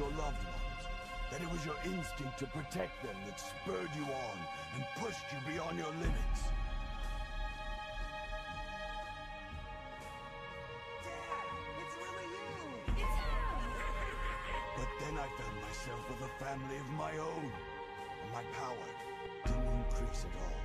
your loved ones, that it was your instinct to protect them that spurred you on and pushed you beyond your limits. Dad, it's really you! But then I found myself with a family of my own, and my power didn't increase at all.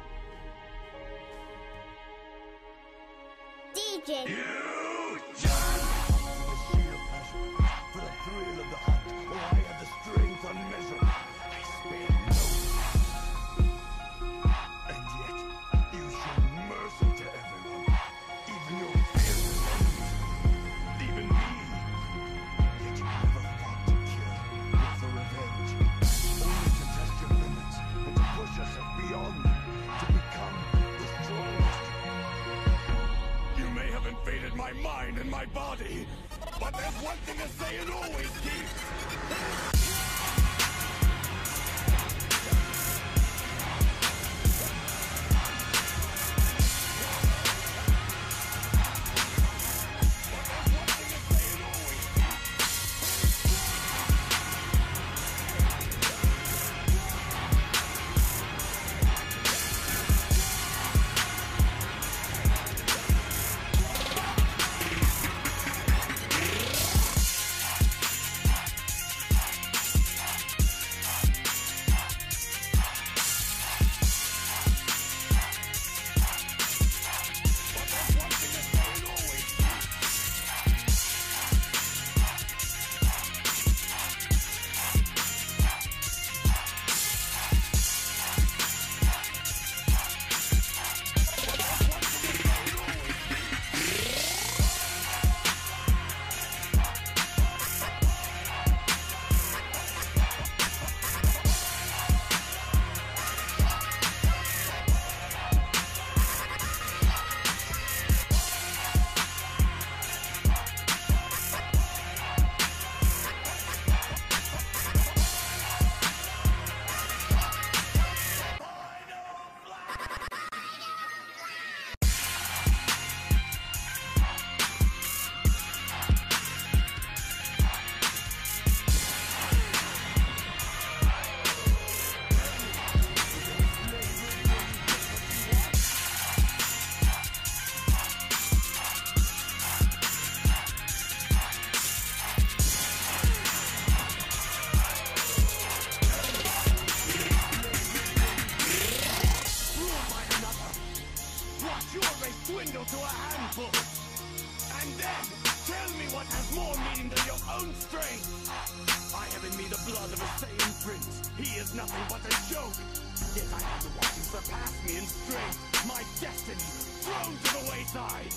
DJ. You just for the sheer passion, for the thrill of the hunt. Oh, I had the strength unmeasurable. I spared no one. And yet, you showed mercy to everyone, even your fearless enemies, even me. Yet you never fought to kill, but for revenge, only to test your limits and to push yourself beyond them, to become the strongest. You may have invaded my mind and my body, but there's one thing to say and always keep. Dwindle to a handful. And then, tell me what has more meaning than your own strength. I have in me the blood of a Saiyan prince. He is nothing but a joke. Yet I have to watch him surpass me in strength. My destiny thrown to the wayside.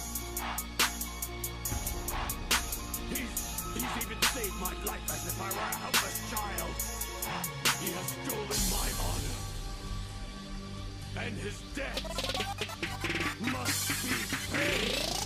He's even saved my life as if I were a helpless child. He has stolen my honor. And his death must be paid.